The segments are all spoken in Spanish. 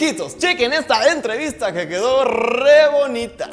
Mijitos, chequen esta entrevista que quedó re bonita.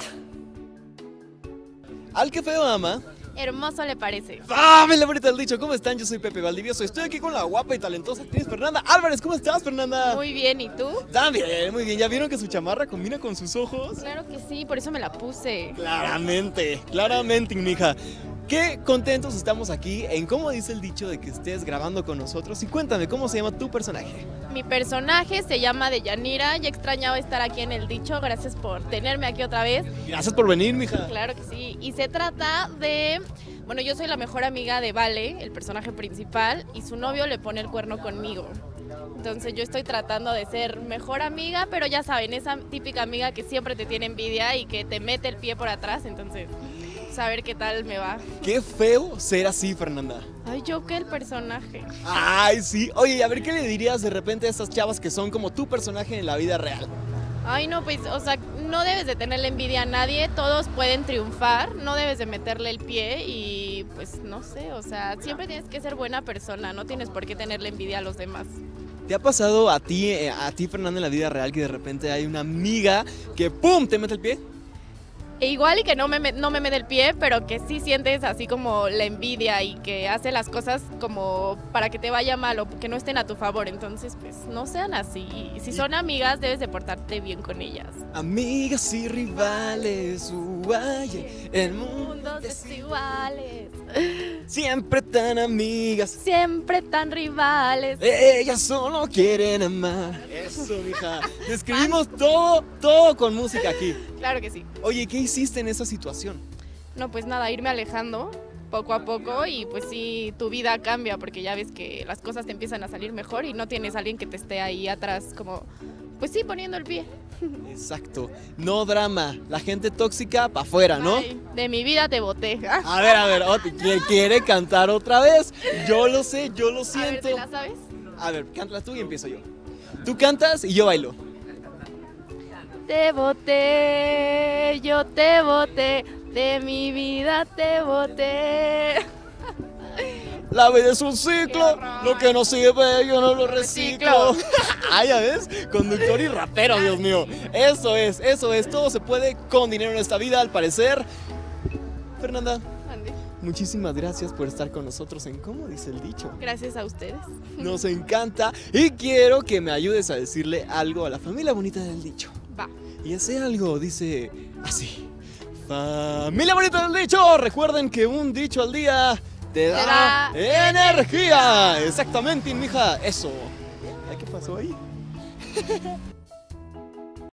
Al que feo ama, Hermoso le parece. ¡la bonita del dicho! ¿Cómo están? Yo soy Pepe Valdivieso. Estoy aquí con la guapa y talentosa actriz Fernanda Álvarez. ¿Cómo estás, Fernanda? Muy bien, ¿y tú? También, muy bien. ¿Ya vieron que su chamarra combina con sus ojos? Claro que sí, por eso me la puse. Claramente, mija. Qué contentos estamos aquí en cómo dice el dicho de que estés grabando con nosotros. Y cuéntame, ¿cómo se llama tu personaje? Mi personaje se llama Deyanira. Ya extrañaba estar aquí en el dicho. Gracias por tenerme aquí otra vez. Gracias por venir, mija. Claro que sí. Y se trata de... Bueno, yo soy la mejor amiga de Vale, el personaje principal, y su novio le pone el cuerno conmigo. Entonces yo estoy tratando de ser mejor amiga, pero ya saben, esa típica amiga que siempre te tiene envidia y que te mete el pie por atrás, entonces saber qué tal me va. Qué feo ser así, Fernanda. Ay, yo que el personaje. Ay, sí. Oye, a ver, ¿qué le dirías de repente a esas chavas que son como tu personaje en la vida real? Ay, no, pues, o sea, no debes de tenerle envidia a nadie, todos pueden triunfar, no debes de meterle el pie y pues no sé, o sea, siempre tienes que ser buena persona, no tienes por qué tenerle envidia a los demás. ¿Te ha pasado a ti, Fernanda, en la vida real que de repente hay una amiga que ¡pum! Te mete el pie? E igual y que no me mete el pie, pero que sí sientes así como la envidia y que hace las cosas como para que te vaya mal o que no estén a tu favor. Entonces, pues no sean así. Y si son amigas, debes de portarte bien con ellas. Amigas y rivales, el mundo desiguales, siempre tan amigas, siempre tan rivales. Ellas solo quieren amar. Eso, mija. Describimos todo con música aquí. Claro que sí. Oye, ¿qué hiciste en esa situación? No, pues nada, irme alejando poco a poco y pues sí, tu vida cambia porque ya ves que las cosas te empiezan a salir mejor y no tienes a alguien que te esté ahí atrás como, pues sí, poniendo el pie. Exacto, no drama, la gente tóxica pa' afuera, ¿no? Ay, de mi vida te boté. A ver, ¿quiere cantar otra vez? Yo lo sé, yo lo A ver, siento. ¿te la sabes? A ver, cántala tú y empiezo yo. Tú cantas y yo bailo. Te boté, yo te boté, de mi vida te boté. La vida es un ciclo, lo que no sirve yo no lo reciclo. Ah, ya ves, conductor y rapero, Dios mío. Eso es, todo se puede con dinero en esta vida, al parecer. Fernanda, Ande. muchísimas gracias por estar con nosotros en ¿Cómo dice el dicho? Gracias a ustedes. Nos encanta y quiero que me ayudes a decirle algo a la familia bonita del dicho. Va. Y ese algo dice así: familia bonita del dicho, recuerden que un dicho al día te da energía. Exactamente, mija, eso. ¿Qué pasó ahí?